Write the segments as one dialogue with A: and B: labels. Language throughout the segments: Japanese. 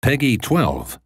A: Peggy 12.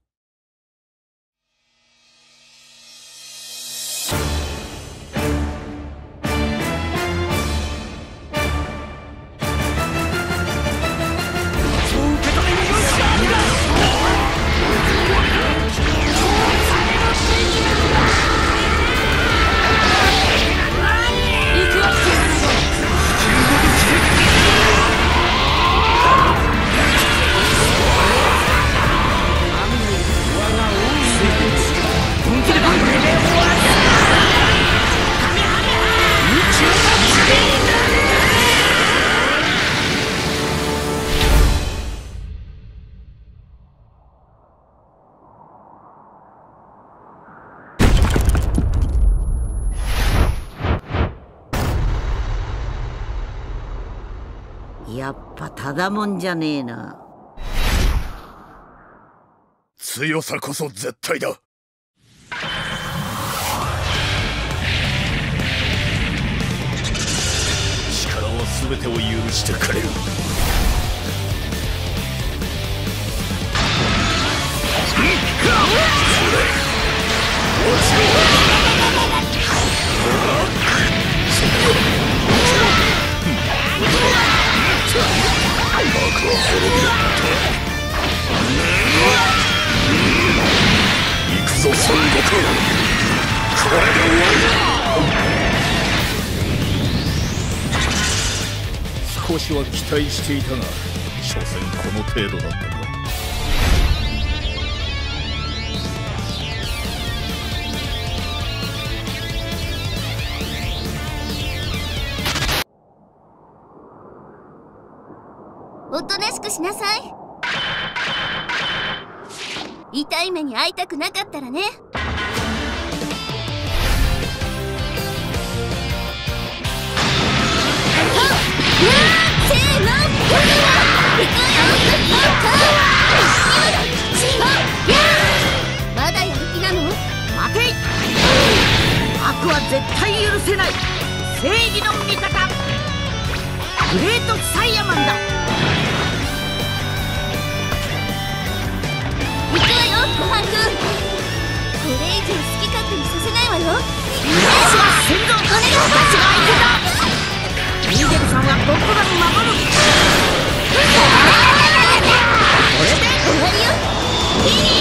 B: やっぱただもんじゃねえな。
C: 強さこそ絶対だ。力は全てを許してくれる。幕は滅びる。行くぞ孫悟空、これで終わりだ。少しは期待していたが、所詮この程度だったか。
D: おとなしくしなさい。痛い目に遭いたくなかったらね。せーの、まだやる気なの？
B: 待てい。悪は絶対許せない。正義の味方グレートサイヤマンだ。
D: 行くわよ、ごはんくん。これ以上好き勝手にさせないわよ。
B: 私は先祖、私が相手だ。ミゲルさんは僕らを守る。これで
D: 終わりよ。